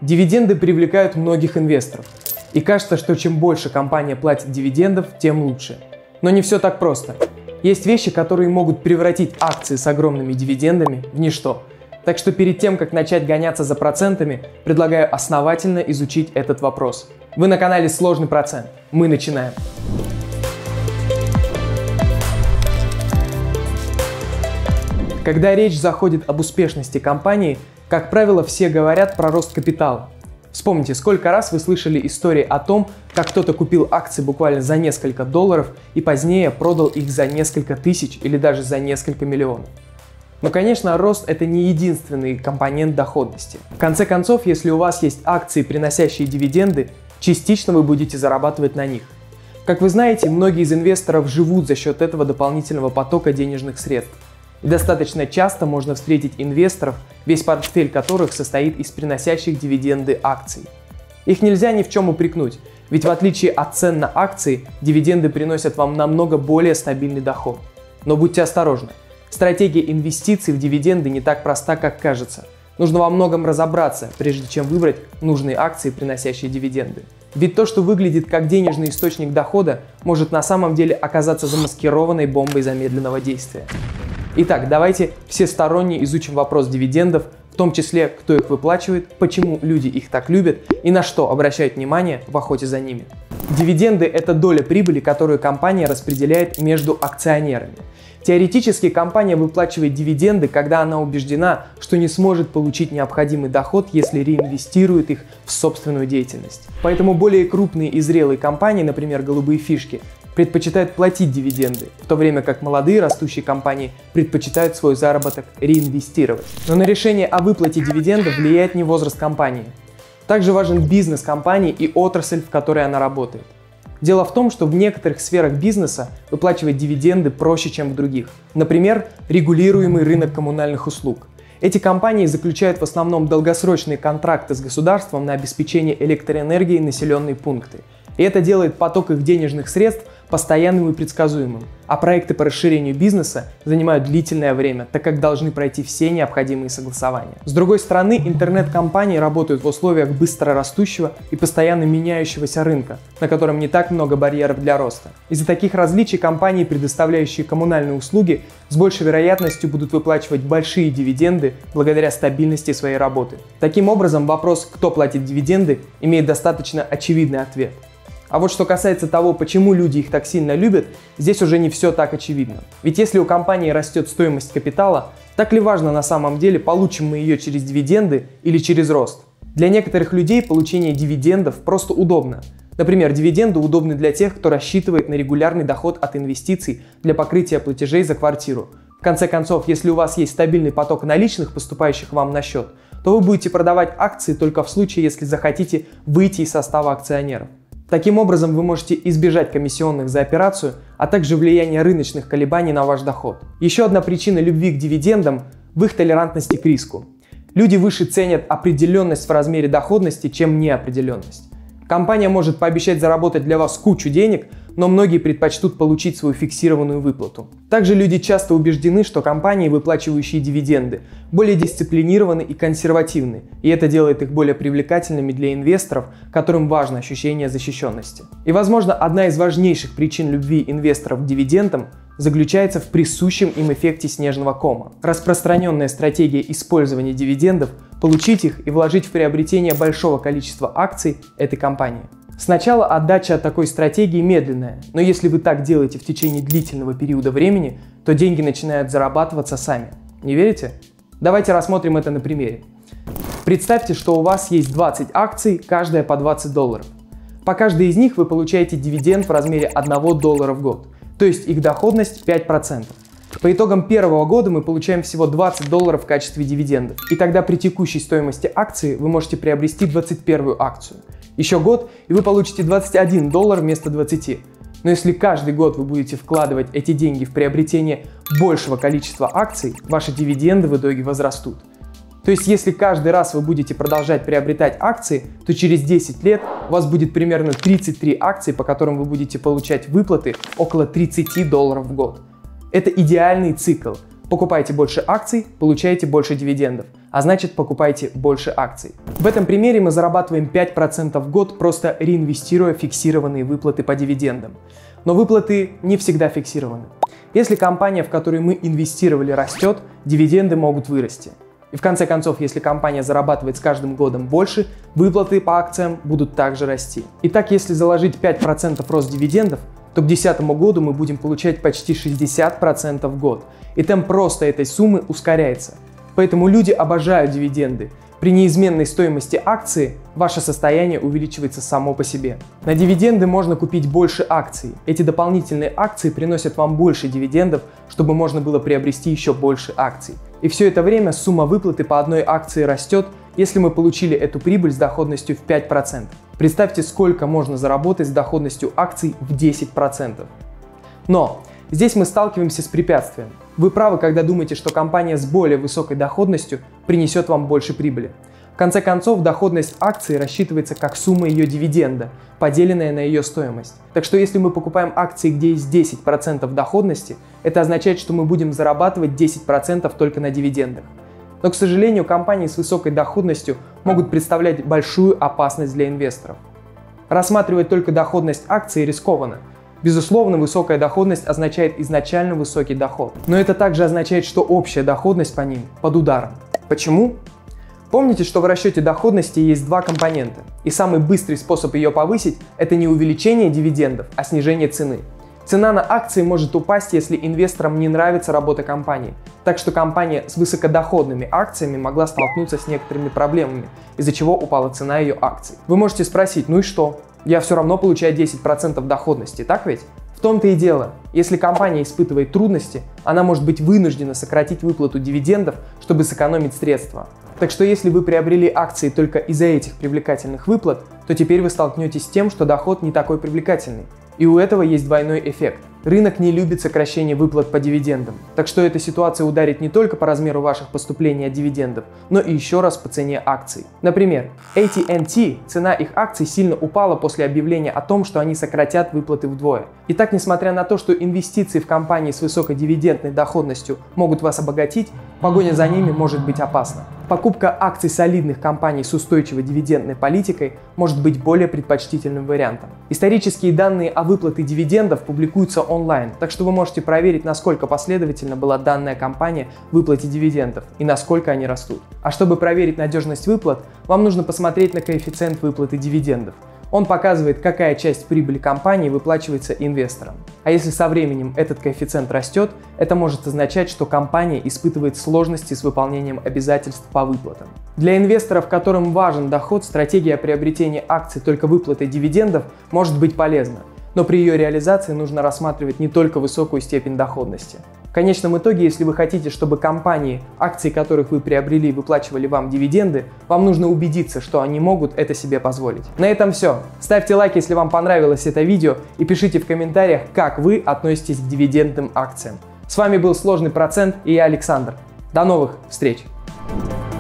Дивиденды привлекают многих инвесторов. И кажется, что чем больше компания платит дивидендов, тем лучше. Но не все так просто. Есть вещи, которые могут превратить акции с огромными дивидендами в ничто. Так что перед тем, как начать гоняться за процентами, предлагаю основательно изучить этот вопрос. Вы на канале Сложный процент. Мы начинаем. Когда речь заходит об успешности компании, как правило, все говорят про рост капитала. Вспомните, сколько раз вы слышали истории о том, как кто-то купил акции буквально за несколько долларов и позднее продал их за несколько тысяч или даже за несколько миллионов. Но, конечно, рост – это не единственный компонент доходности. В конце концов, если у вас есть акции, приносящие дивиденды, частично вы будете зарабатывать на них. Как вы знаете, многие из инвесторов живут за счет этого дополнительного потока денежных средств. И достаточно часто можно встретить инвесторов, весь портфель которых состоит из приносящих дивиденды акций. Их нельзя ни в чем упрекнуть, ведь в отличие от цен на акции, дивиденды приносят вам намного более стабильный доход. Но будьте осторожны. Стратегия инвестиций в дивиденды не так проста, как кажется. Нужно во многом разобраться, прежде чем выбрать нужные акции, приносящие дивиденды. Ведь то, что выглядит как денежный источник дохода, может на самом деле оказаться замаскированной бомбой замедленного действия. Итак, давайте всесторонне изучим вопрос дивидендов, в том числе, кто их выплачивает, почему люди их так любят и на что обращают внимание в охоте за ними. Дивиденды – это доля прибыли, которую компания распределяет между акционерами. Теоретически компания выплачивает дивиденды, когда она убеждена, что не сможет получить необходимый доход, если реинвестирует их в собственную деятельность. Поэтому более крупные и зрелые компании, например, голубые фишки, предпочитают платить дивиденды, в то время как молодые растущие компании предпочитают свой заработок реинвестировать. Но на решение о выплате дивидендов влияет не возраст компании. Также важен бизнес компании и отрасль, в которой она работает. Дело в том, что в некоторых сферах бизнеса выплачивать дивиденды проще, чем в других. Например, регулируемый рынок коммунальных услуг. Эти компании заключают в основном долгосрочные контракты с государством на обеспечение электроэнергией населенные пункты. И это делает поток их денежных средств постоянным и предсказуемым. А проекты по расширению бизнеса занимают длительное время, так как должны пройти все необходимые согласования. С другой стороны, интернет-компании работают в условиях быстро растущего и постоянно меняющегося рынка, на котором не так много барьеров для роста. Из-за таких различий компании, предоставляющие коммунальные услуги, с большей вероятностью будут выплачивать большие дивиденды благодаря стабильности своей работы. Таким образом, вопрос, кто платит дивиденды, имеет достаточно очевидный ответ. А вот что касается того, почему люди их так сильно любят, здесь уже не все так очевидно. Ведь если у компании растет стоимость капитала, так ли важно на самом деле, получим мы ее через дивиденды или через рост? Для некоторых людей получение дивидендов просто удобно. Например, дивиденды удобны для тех, кто рассчитывает на регулярный доход от инвестиций для покрытия платежей за квартиру. В конце концов, если у вас есть стабильный поток наличных, поступающих вам на счет, то вы будете продавать акции только в случае, если захотите выйти из состава акционеров. Таким образом, вы можете избежать комиссионных за операцию, а также влияния рыночных колебаний на ваш доход. Еще одна причина любви к дивидендам – в их толерантности к риску. Люди выше ценят определенность в размере доходности, чем неопределенность. Компания может пообещать заработать для вас кучу денег, но многие предпочтут получить свою фиксированную выплату. Также люди часто убеждены, что компании, выплачивающие дивиденды, более дисциплинированы и консервативны, и это делает их более привлекательными для инвесторов, которым важно ощущение защищенности. И, возможно, одна из важнейших причин любви инвесторов к дивидендам заключается в присущем им эффекте снежного кома. Распространенная стратегия использования дивидендов – получить их и вложить в приобретение большого количества акций этой компании. Сначала отдача от такой стратегии медленная, но если вы так делаете в течение длительного периода времени, то деньги начинают зарабатываться сами. Не верите? Давайте рассмотрим это на примере. Представьте, что у вас есть 20 акций, каждая по $20. По каждой из них вы получаете дивиденд в размере $1 в год, то есть их доходность 5%. По итогам первого года мы получаем всего $20 в качестве дивидендов, и тогда при текущей стоимости акции вы можете приобрести 21-ю акцию. Еще год, и вы получите $21 вместо 20. Но если каждый год вы будете вкладывать эти деньги в приобретение большего количества акций, ваши дивиденды в итоге возрастут. То есть если каждый раз вы будете продолжать приобретать акции, то через 10 лет у вас будет примерно 33 акции, по которым вы будете получать выплаты около $30 в год. Это идеальный цикл. Покупайте больше акций, получаете больше дивидендов. а значит покупайте больше акций. В этом примере мы зарабатываем 5% в год, просто реинвестируя фиксированные выплаты по дивидендам. Но выплаты не всегда фиксированы. Если компания, в которую мы инвестировали, растет, дивиденды могут вырасти. И в конце концов, если компания зарабатывает с каждым годом больше, выплаты по акциям будут также расти. Итак, если заложить 5% рост дивидендов, то к 2010 году мы будем получать почти 60% в год. И темп роста этой суммы ускоряется. Поэтому люди обожают дивиденды. При неизменной стоимости акции ваше состояние увеличивается само по себе. На дивиденды можно купить больше акций. Эти дополнительные акции приносят вам больше дивидендов, чтобы можно было приобрести еще больше акций. И все это время сумма выплаты по одной акции растет, если мы получили эту прибыль с доходностью в 5%. Представьте, сколько можно заработать с доходностью акций в 10%. Но здесь мы сталкиваемся с препятствием. Вы правы, когда думаете, что компания с более высокой доходностью принесет вам больше прибыли. В конце концов, доходность акции рассчитывается как сумма ее дивиденда, поделенная на ее стоимость. Так что если мы покупаем акции, где есть 10% доходности, это означает, что мы будем зарабатывать 10% только на дивидендах. Но, к сожалению, компании с высокой доходностью могут представлять большую опасность для инвесторов. Рассматривать только доходность акции рискованно. Безусловно, высокая доходность означает изначально высокий доход. Но это также означает, что общая доходность по ним под ударом. Почему? Помните, что в расчете доходности есть два компонента. И самый быстрый способ ее повысить – это не увеличение дивидендов, а снижение цены. Цена на акции может упасть, если инвесторам не нравится работа компании. Так что компания с высокодоходными акциями могла столкнуться с некоторыми проблемами, из-за чего упала цена ее акций. Вы можете спросить, ну и что? Я все равно получаю 10% доходности, так ведь? В том-то и дело. Если компания испытывает трудности, она может быть вынуждена сократить выплату дивидендов, чтобы сэкономить средства. Так что если вы приобрели акции только из-за этих привлекательных выплат, то теперь вы столкнетесь с тем, что доход не такой привлекательный. И у этого есть двойной эффект. Рынок не любит сокращение выплат по дивидендам, так что эта ситуация ударит не только по размеру ваших поступлений от дивидендов, но и еще раз по цене акций. Например, AT&T, цена их акций сильно упала после объявления о том, что они сократят выплаты вдвое. Итак, несмотря на то, что инвестиции в компании с высокой дивидендной доходностью могут вас обогатить, погоня за ними может быть опасна. Покупка акций солидных компаний с устойчивой дивидендной политикой может быть более предпочтительным вариантом. Исторические данные о выплате дивидендов публикуются онлайн, так что вы можете проверить, насколько последовательно была данная компания в выплате дивидендов и насколько они растут. А чтобы проверить надежность выплат, вам нужно посмотреть на коэффициент выплаты дивидендов. Он показывает, какая часть прибыли компании выплачивается инвесторам. А если со временем этот коэффициент растет, это может означать, что компания испытывает сложности с выполнением обязательств по выплатам. Для инвесторов, которым важен доход, стратегия приобретения акций только выплатой дивидендов может быть полезна. Но при ее реализации нужно рассматривать не только высокую степень доходности. В конечном итоге, если вы хотите, чтобы компании, акции которых вы приобрели, выплачивали вам дивиденды, вам нужно убедиться, что они могут это себе позволить. На этом все. Ставьте лайк, если вам понравилось это видео, и пишите в комментариях, как вы относитесь к дивидендным акциям. С вами был Сложный процент и я, Александр. До новых встреч!